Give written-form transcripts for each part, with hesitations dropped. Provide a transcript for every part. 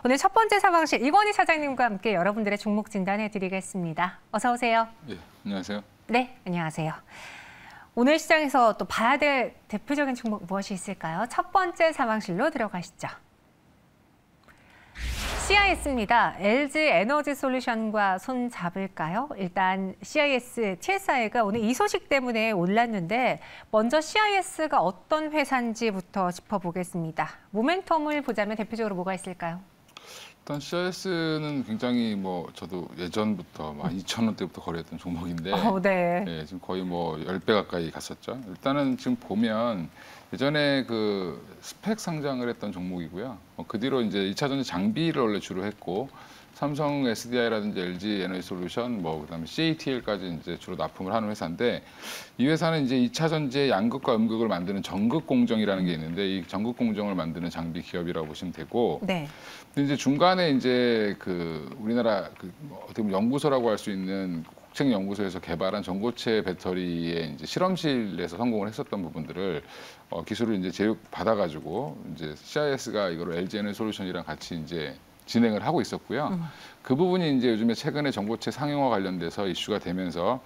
오늘 첫 번째 사무실 이건희 차장님과 함께 여러분들의 종목 진단해드리겠습니다. 어서 오세요. 예, 안녕하세요. 네, 안녕하세요. 오늘 시장에서 또 봐야 될 대표적인 종목 무엇이 있을까요? 첫 번째 사무실로 들어가시죠. CIS입니다. LG 에너지 솔루션과 손 잡을까요? 일단 CIS, TSI가 오늘 이 소식 때문에 올랐는데 먼저 CIS가 어떤 회사인지부터 짚어보겠습니다. 모멘텀을 보자면 대표적으로 뭐가 있을까요? 일단 CIS는 굉장히 저도 예전부터 2,000원대부터 거래했던 종목인데 네. 예, 지금 거의 10배 가까이 갔었죠. 일단은 지금 보면 예전에 그 스펙 상장을 했던 종목이고요. 그 뒤로 이제 2차 전지 장비를 원래 주로 했고 삼성 SDI라든지 LG 에너지 솔루션, 그다음에 CATL까지 이제 주로 납품을 하는 회사인데 이 회사는 이제 2차 전지의 양극과 음극을 만드는 전극 공정이라는 게 있는데 이 전극 공정을 만드는 장비 기업이라고 보시면 되고. 네. 근데 이제 중간에 이제 우리나라 어떻게 보면 연구소라고 할 수 있는 국책연구소에서 개발한 전고체 배터리의 이제 실험실에서 성공을 했었던 부분들을 기술을 이제 제휴 받아가지고 이제 CIS가 이거를 LG 에너지 솔루션이랑 같이 이제 진행을 하고 있었고요. 그 부분이 이제 요즘에 최근에 전고체 상용화 관련돼서 이슈가 되면서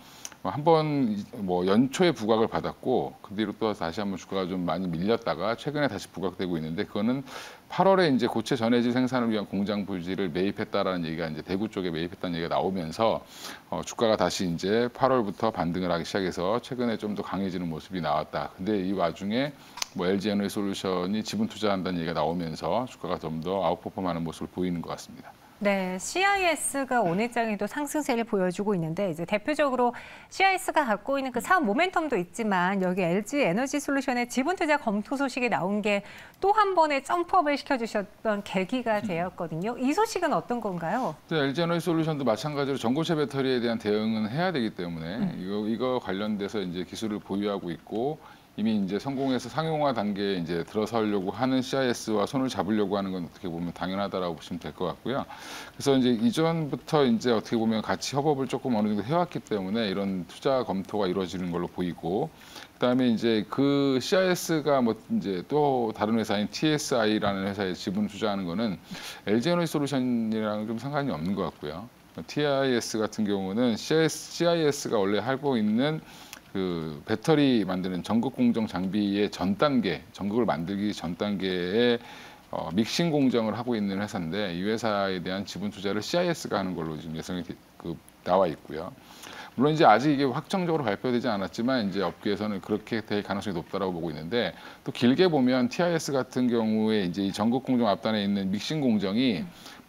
한번 연초에 부각을 받았고 그 뒤로 또 다시 한번 주가가 좀 많이 밀렸다가 최근에 다시 부각되고 있는데 그거는 8월에 이제 고체 전해질 생산을 위한 공장 부지를 매입했다라는 얘기가 이제 대구 쪽에 매입했다는 얘기가 나오면서 주가가 다시 이제 8월부터 반등을 하기 시작해서 최근에 좀 더 강해지는 모습이 나왔다. 근데 이 와중에 LG 에너지 솔루션이 지분 투자한다는 얘기가 나오면서 주가가 좀 더 아웃퍼폼하는 모습을 보이는 것 같습니다. 네, CIS가 오늘장에도 상승세를 보여주고 있는데 이제 대표적으로 CIS가 갖고 있는 그 사업 모멘텀도 있지만 여기 LG 에너지 솔루션의 지분 투자 검토 소식이 나온 게 또 한 번의 점프업을 시켜주셨던 계기가 되었거든요. 이 소식은 어떤 건가요? 네, LG 에너지 솔루션도 마찬가지로 전고체 배터리에 대한 대응은 해야 되기 때문에 이거 관련돼서 이제 기술을 보유하고 있고 이미 이제 성공해서 상용화 단계에 이제 들어서려고 하는 CIS와 손을 잡으려고 하는 건 어떻게 보면 당연하다라고 보시면 될 것 같고요. 그래서 이제 이전부터 이제 어떻게 보면 같이 협업을 조금 어느 정도 해왔기 때문에 이런 투자 검토가 이루어지는 걸로 보이고, 그다음에 이제 그 CIS가 이제 또 다른 회사인 TSI라는 회사에 지분 투자하는 거는 LG 에너지 솔루션이랑 좀 상관이 없는 것 같고요. TIS 같은 경우는 CIS가 원래 하고 있는 그 배터리 만드는 전극 공정 장비의 전 단계, 전극을 만들기 전 단계에 믹싱 공정을 하고 있는 회사인데 이 회사에 대한 지분 투자를 CIS가 하는 걸로 지금 예상이 나와 있고요. 물론 이제 아직 이게 확정적으로 발표되지 않았지만 이제 업계에서는 그렇게 될 가능성이 높다라고 보고 있는데 또 길게 보면 TIS 같은 경우에 이제 이 전극 공정 앞단에 있는 믹싱 공정이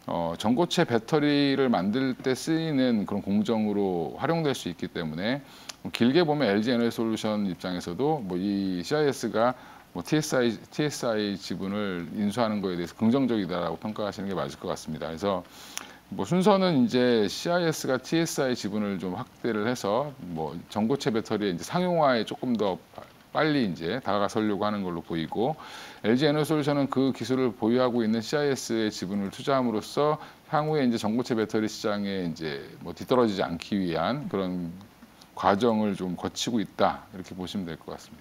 전고체 배터리를 만들 때 쓰이는 그런 공정으로 활용될 수 있기 때문에 길게 보면 LG 에너지 솔루션 입장에서도 이 CIS가 TSI 지분을 인수하는 거에 대해서 긍정적이다라고 평가하시는 게 맞을 것 같습니다. 그래서 순서는 이제 CIS가 TSI 지분을 좀 확대를 해서 전고체 배터리의 이제 상용화에 조금 더 빨리 이제 다가서려고 하는 걸로 보이고, LG 에너지 솔루션은 그 기술을 보유하고 있는 CIS의 지분을 투자함으로써 향후에 이제 전고체 배터리 시장에 이제 뒤떨어지지 않기 위한 그런 과정을 좀 거치고 있다, 이렇게 보시면 될 것 같습니다.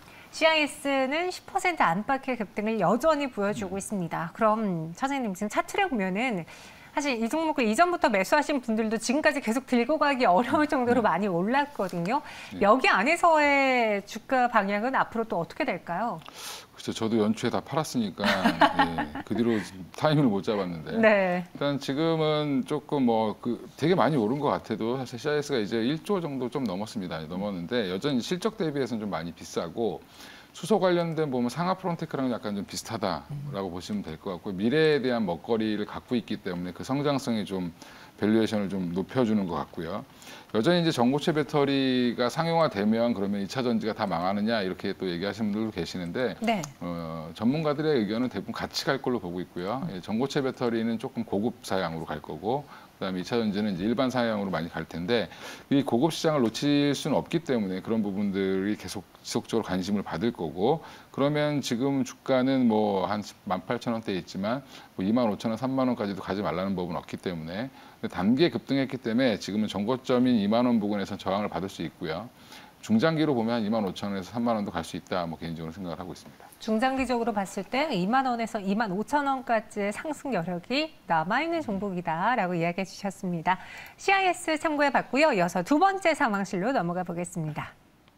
CIS는 10% 안팎의 급등을 여전히 보여주고 있습니다. 그럼 차장님 지금 차트를 보면은 사실 이 종목을 이전부터 매수하신 분들도 지금까지 계속 들고 가기 어려울 정도로 많이 올랐거든요. 여기 안에서의 주가 방향은 앞으로 또 어떻게 될까요? 그렇죠. 저도 연초에 다 팔았으니까 예, 그 뒤로 타이밍을 못 잡았는데 네. 일단 지금은 조금 되게 많이 오른 것 같아도 사실 CIS가 이제 1조 정도 좀 넘었습니다. 넘었는데 여전히 실적 대비해서는 좀 많이 비싸고 수소 관련된 보면 상하 프론테크랑 약간 좀 비슷하다라고 보시면 될 것 같고 미래에 대한 먹거리를 갖고 있기 때문에 그 성장성이 좀 밸류에이션을 좀 높여주는 것 같고요. 여전히 이제 전고체 배터리가 상용화되면 그러면 2차 전지가 다 망하느냐 이렇게 또 얘기하시는 분들도 계시는데 네. 전문가들의 의견은 대부분 같이 갈 걸로 보고 있고요. 전고체 배터리는 조금 고급 사양으로 갈 거고 그다음에 2차 전지는 이제 일반 사양으로 많이 갈 텐데 이 고급 시장을 놓칠 수는 없기 때문에 그런 부분들이 계속 지속적으로 관심을 받을 거고, 그러면 지금 주가는 한 18,000원대에 있지만 25,000원, 30,000원까지도 가지 말라는 법은 없기 때문에 단기에 급등했기 때문에 지금은 정고점인 2만 원 부근에서 저항을 받을 수 있고요. 중장기로 보면 한 25,000원에서 3만 원도 갈 수 있다. 뭐 개인적으로 생각을 하고 있습니다. 중장기적으로 봤을 때 2만 원에서 2만 5천 원까지의 상승 여력이 남아있는 종목이다라고 이야기해 주셨습니다. CIS 참고해 봤고요. 이어서 두 번째 상황실로 넘어가 보겠습니다.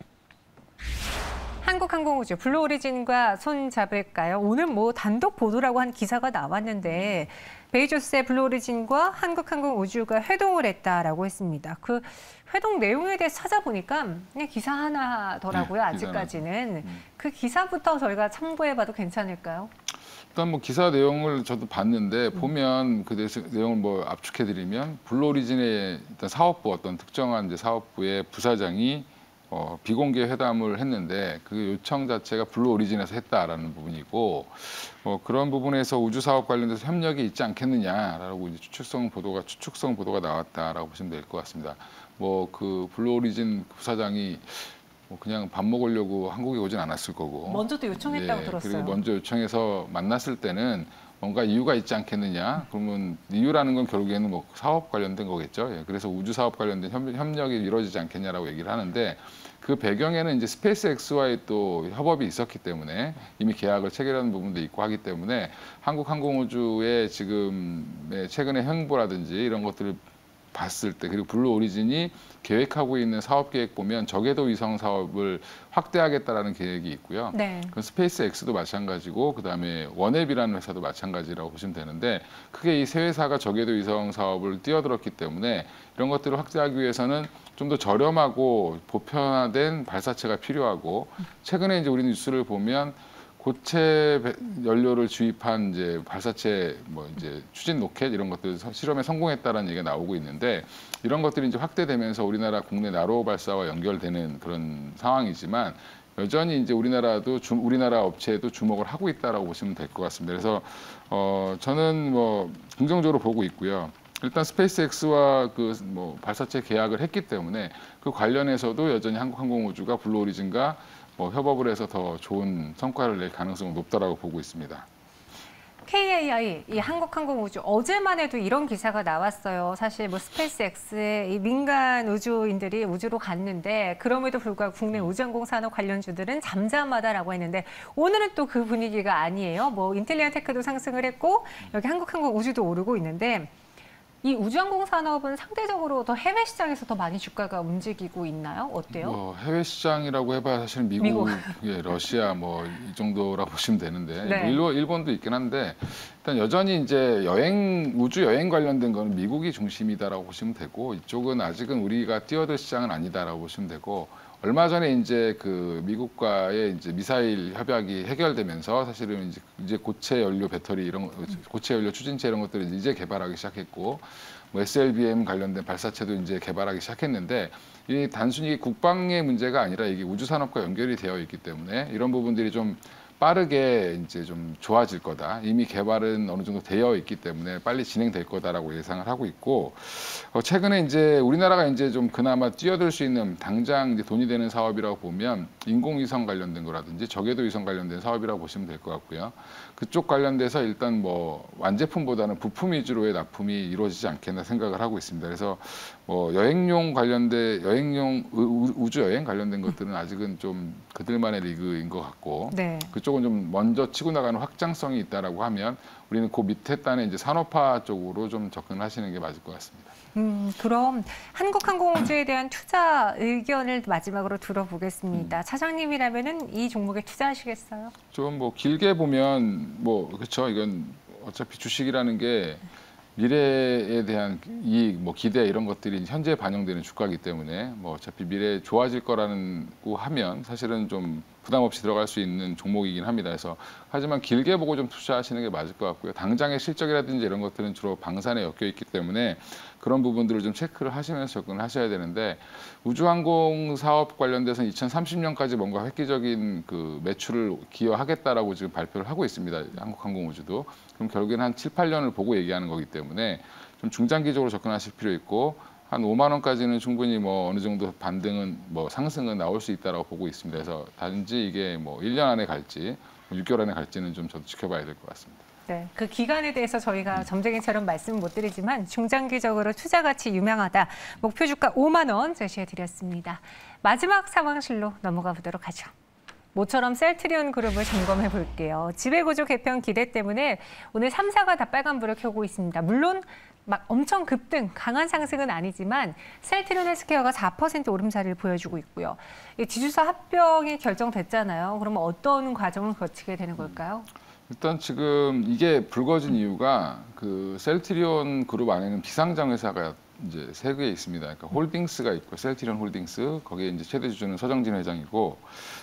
한국항공우주 블루오리진과 손잡을까요? 오늘 뭐 단독 보도라고 한 기사가 나왔는데 베이조스의 블루오리진과 한국항공우주가 회동을 했다라고 했습니다. 그 회동 내용에 대해서 찾아보니까 그냥 기사 하나더라고요. 네, 아직까지는. 그 기사부터 저희가 참고해봐도 괜찮을까요? 일단 뭐 기사 내용을 저도 봤는데 보면 그 내용을 뭐 압축해드리면 블루오리진의 일단 사업부 어떤 특정한 이제 사업부의 부사장이 비공개 회담을 했는데 그 요청 자체가 블루오리진에서 했다라는 부분이고 그런 부분에서 우주 사업 관련돼서 협력이 있지 않겠느냐라고 이제 추측성 보도가 나왔다라고 보시면 될 것 같습니다. 뭐 그 블루오리진 부사장이 그냥 밥 먹으려고 한국에 오진 않았을 거고 먼저도 요청했다고 들었어요. 그리고 먼저 요청해서 만났을 때는 뭔가 이유가 있지 않겠느냐. 그러면 이유라는 건 결국에는 뭐 사업 관련된 거겠죠. 예, 그래서 우주 사업 관련된 협력이 이루어지지 않겠냐라고 얘기를 하는데 그 배경에는 이제 스페이스X와의 또 협업이 있었기 때문에 이미 계약을 체결하는 부분도 있고 하기 때문에 한국항공우주의 지금의 최근의 행보라든지 이런 것들을 봤을 때 그리고 블루오리진이 계획하고 있는 사업 계획 보면 저궤도 위성 사업을 확대하겠다라는 계획이 있고요. 네. 그 스페이스X도 마찬가지고 그다음에 원앱이라는 회사도 마찬가지라고 보시면 되는데 크게 이 세 회사가 저궤도 위성 사업을 뛰어들었기 때문에 이런 것들을 확대하기 위해서는 좀 더 저렴하고 보편화된 발사체가 필요하고 최근에 이제 우리 뉴스를 보면 고체 연료를 주입한 이제 발사체 뭐 이제 추진 로켓 이런 것들 실험에 성공했다라는 얘기가 나오고 있는데 이런 것들이 이제 확대되면서 우리나라 국내 나로 발사와 연결되는 그런 상황이지만 여전히 이제 우리나라 업체에도 주목을 하고 있다라고 보시면 될 것 같습니다. 그래서 저는 뭐 긍정적으로 보고 있고요. 일단 스페이스X와 그 뭐 발사체 계약을 했기 때문에 그 관련해서도 여전히 한국항공우주가 블루오리진과 협업을 해서 더 좋은 성과를 낼 가능성은 높다라고 보고 있습니다. KAI, 이 한국항공우주 어제만 해도 이런 기사가 나왔어요. 사실 뭐 스페이스X의 이 민간 우주인들이 우주로 갔는데 그럼에도 불구하고 국내 우주항공 산업 관련주들은 잠잠하다라고 했는데 오늘은 또 그 분위기가 아니에요. 뭐 인텔리아테크도 상승을 했고 여기 한국항공우주도 오르고 있는데 이 우주항공 산업은 상대적으로 더 해외 시장에서 더 많이 주가가 움직이고 있나요? 어때요? 해외 시장이라고 해봐야 사실 미국, 예, 러시아 뭐 이 정도라고 보시면 되는데 네. 일본도 있긴 한데 일단 여전히 이제 우주 여행 관련된 거는 미국이 중심이다라고 보시면 되고 이쪽은 아직은 우리가 뛰어들 시장은 아니다라고 보시면 되고 얼마 전에 이제 그 미국과의 이제 미사일 협약이 해결되면서 사실은 이제 고체 연료 배터리 고체 연료 추진체 이런 것들을 이제 개발하기 시작했고 뭐 SLBM 관련된 발사체도 이제 개발하기 시작했는데 이 단순히 국방의 문제가 아니라 이게 우주 산업과 연결이 되어 있기 때문에 이런 부분들이 좀 빠르게 이제 좀 좋아질 거다. 이미 개발은 어느 정도 되어 있기 때문에 빨리 진행될 거다라고 예상을 하고 있고 최근에 이제 우리나라가 이제 좀 그나마 뛰어들 수 있는 당장 이제 돈이 되는 사업이라고 보면 인공위성 관련된 거라든지 저궤도 위성 관련된 사업이라고 보시면 될 것 같고요. 그쪽 관련돼서 일단 뭐 완제품보다는 부품 위주로의 납품이 이루어지지 않겠나 생각을 하고 있습니다. 그래서 뭐 여행용 우주 여행 관련된 것들은 아직은 좀 그들만의 리그인 것 같고 네. 그쪽은 좀 먼저 치고 나가는 확장성이 있다라고 하면 우리는 그 밑에 단의 이제 산업화 쪽으로 좀 접근하시는 게 맞을 것 같습니다. 그럼 한국항공우주에 대한 투자 의견을 마지막으로 들어보겠습니다. 차장님이라면은 이 종목에 투자하시겠어요? 좀 뭐 길게 보면 뭐 그렇죠. 이건 어차피 주식이라는 게 미래에 대한 이익, 뭐 기대 이런 것들이 현재 반영되는 주가이기 때문에 뭐 어차피 미래에 좋아질 거라고 하면 사실은 좀 부담 없이 들어갈 수 있는 종목이긴 합니다. 그래서 하지만 길게 보고 좀 투자하시는 게 맞을 것 같고요. 당장의 실적이라든지 이런 것들은 주로 방산에 엮여 있기 때문에 그런 부분들을 좀 체크를 하시면서 접근을 하셔야 되는데 우주항공 사업 관련돼서는 2030년까지 뭔가 획기적인 그 매출을 기여하겠다라고 지금 발표를 하고 있습니다. 한국항공우주도. 그럼 결국에는 한 7, 8년을 보고 얘기하는 거기 때문에 좀 중장기적으로 접근하실 필요 있고 한 5만 원까지는 충분히 뭐 어느 정도 반등은 뭐 상승은 나올 수 있다라고 보고 있습니다. 그래서 단지 이게 뭐 1년 안에 갈지 6개월 안에 갈지는 좀 저도 지켜봐야 될 것 같습니다. 네, 그 기간에 대해서 저희가 점쟁이처럼 말씀은 못 드리지만 중장기적으로 투자 가치 유명하다. 목표 주가 5만 원 제시해드렸습니다. 마지막 상황실로 넘어가 보도록 하죠. 모처럼 셀트리온 그룹을 점검해 볼게요. 지배구조 개편 기대 때문에 오늘 3사가 다 빨간불을 켜고 있습니다. 물론 막 엄청 급등, 강한 상승은 아니지만 셀트리온 헬스케어가 4% 오름세를 보여주고 있고요. 이 지주사 합병이 결정됐잖아요. 그러면 어떤 과정을 거치게 되는 걸까요? 일단 지금 이게 불거진 이유가 그 셀트리온 그룹 안에는 비상장 회사가 이제 3개 있습니다. 그러니까 홀딩스가 있고 셀트리온 홀딩스, 거기에 이제 최대 주주는 서정진 회장이고,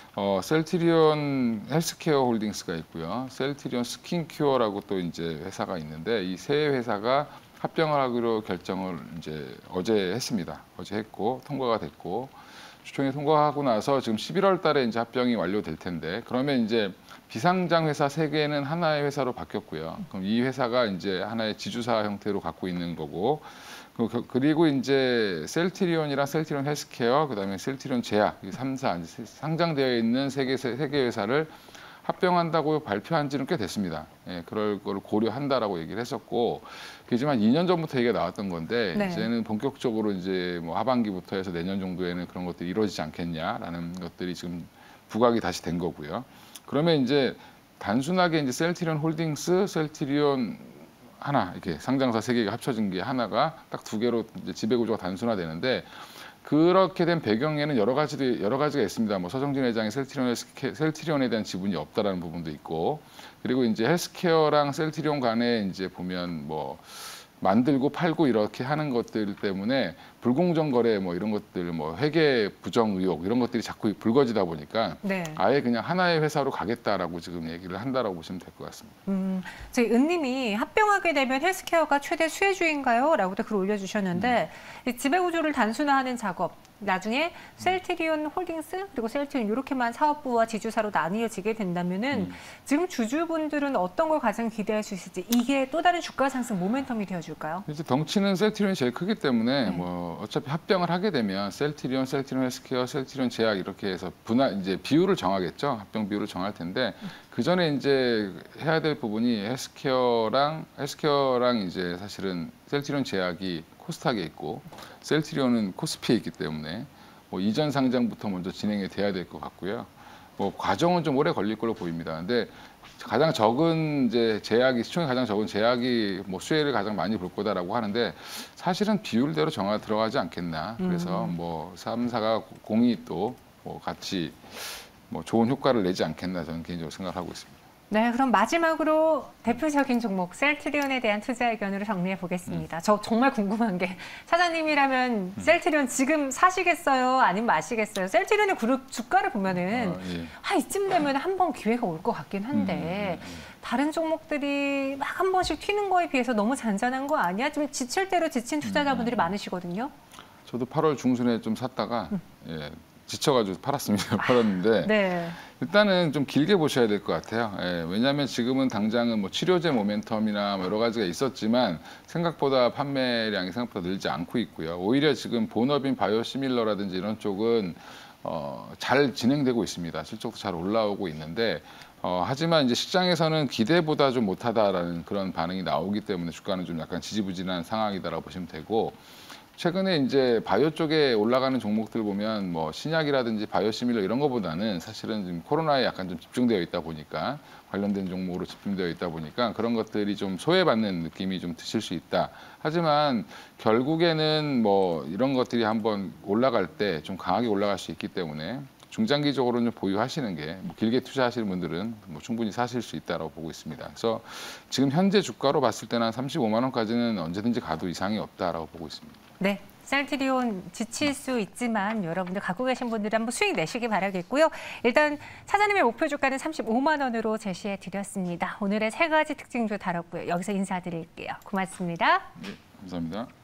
셀트리온 헬스케어 홀딩스가 있고요. 셀트리온 스킨큐어라고 또 이제 회사가 있는데 이 세 회사가 합병을 하기로 결정을 이제 어제 했습니다. 어제 했고 통과가 됐고 주총에 통과하고 나서 지금 11월 달에 이제 합병이 완료될 텐데 그러면 이제 비상장 회사 3개는 하나의 회사로 바뀌었고요. 그럼 이 회사가 이제 하나의 지주사 형태로 갖고 있는 거고 그리고 이제 셀트리온이랑 셀트리온 헬스케어 그다음에 셀트리온 제약 이 3사 상장되어 있는 3개 회사를 합병한다고 발표한 지는 꽤 됐습니다. 예, 그럴 걸 고려한다라고 얘기를 했었고, 그지만 2년 전부터 얘기가 나왔던 건데 네. 이제는 본격적으로 이제 뭐 하반기부터 해서 내년 정도에는 그런 것들이 이루어지지 않겠냐라는 것들이 지금 부각이 다시 된 거고요. 그러면 이제 단순하게 이제 셀트리온 홀딩스, 셀트리온 하나 이렇게 상장사 3개가 합쳐진 게 하나가 딱 2개로 이제 지배구조가 단순화되는데. 그렇게 된 배경에는 여러 가지가 있습니다. 뭐 서정진 회장이 셀트리온에 대한 지분이 없다라는 부분도 있고, 그리고 이제 헬스케어랑 셀트리온 간에 이제 보면 뭐 만들고 팔고 이렇게 하는 것들 때문에 불공정 거래 뭐 이런 것들 뭐 회계 부정 의혹 이런 것들이 자꾸 불거지다 보니까 네. 아예 그냥 하나의 회사로 가겠다라고 지금 얘기를 한다라고 보시면 될 것 같습니다. 저희 은님이 합병하게 되면 헬스케어가 최대 수혜주인가요? 라고도 글 올려주셨는데 이 지배구조를 단순화하는 작업 나중에 셀트리온 홀딩스 그리고 셀트리온 이렇게만 사업부와 지주사로 나뉘어지게 된다면은 지금 주주분들은 어떤 걸 가장 기대할 수 있을지 이게 또 다른 주가 상승 모멘텀이 되어줄까요? 이제 덩치는 셀트리온이 제일 크기 때문에 네. 뭐 어차피 합병을 하게 되면 셀트리온 헬스케어, 셀트리온 제약 이렇게 해서 이제 비율을 정하겠죠. 합병 비율을 정할 텐데 그 전에 이제 해야 될 부분이 헬스케어랑 이제 사실은 셀트리온 제약이 코스닥에 있고 셀트리온은 코스피에 있기 때문에 뭐 이전 상장부터 먼저 진행이 돼야 될 것 같고요. 뭐 과정은 좀 오래 걸릴 걸로 보입니다. 근데 가장 적은 이제 제약이 시총이 가장 적은 제약이 뭐 수혜를 가장 많이 볼 거다라고 하는데 사실은 비율대로 들어가지 않겠나. 그래서 뭐 3사가 공이 또 뭐 같이 뭐 좋은 효과를 내지 않겠나 저는 개인적으로 생각하고 있습니다. 네, 그럼 마지막으로 대표적인 종목 셀트리온에 대한 투자 의견으로 정리해 보겠습니다. 저 정말 궁금한 게 차장님이라면 셀트리온 지금 사시겠어요? 아니면 마시겠어요? 셀트리온의 그룹 주가를 보면은 예. 이쯤 되면 한 번 기회가 올 것 같긴 한데 다른 종목들이 막 한 번씩 튀는 거에 비해서 너무 잔잔한 거 아니야? 좀 지칠 대로 지친 투자자분들이 많으시거든요. 저도 8월 중순에 좀 샀다가 예, 지쳐가지고 팔았는데 네. 일단은 좀 길게 보셔야 될 것 같아요. 예, 왜냐하면 지금은 당장은 뭐 치료제 모멘텀이나 뭐 여러 가지가 있었지만 생각보다 판매량이 생각보다 늘지 않고 있고요. 오히려 지금 본업인 바이오시밀러라든지 이런 쪽은 잘 진행되고 있습니다. 실적도 잘 올라오고 있는데 하지만 이제 시장에서는 기대보다 좀 못하다라는 그런 반응이 나오기 때문에 주가는 좀 약간 지지부진한 상황이다라고 보시면 되고. 최근에 이제 바이오 쪽에 올라가는 종목들 보면 뭐 신약이라든지 바이오시밀러 이런 거보다는 사실은 지금 코로나에 약간 좀 집중되어 있다 보니까 관련된 종목으로 집중되어 있다 보니까 그런 것들이 좀 소외받는 느낌이 좀 드실 수 있다. 하지만 결국에는 뭐 이런 것들이 한번 올라갈 때 좀 강하게 올라갈 수 있기 때문에 중장기적으로는 좀 보유하시는 게 뭐 길게 투자하시는 분들은 뭐 충분히 사실 수 있다라고 보고 있습니다. 그래서 지금 현재 주가로 봤을 때는 한 35만 원까지는 언제든지 가도 이상이 없다라고 보고 있습니다. 네, 셀트리온 지칠 수 있지만 여러분들 갖고 계신 분들은 한번 수익 내시기 바라겠고요. 일단 차장님의 목표 주가는 35만 원으로 제시해 드렸습니다. 오늘의 3가지 특징도 다뤘고요. 여기서 인사드릴게요. 고맙습니다. 네, 감사합니다.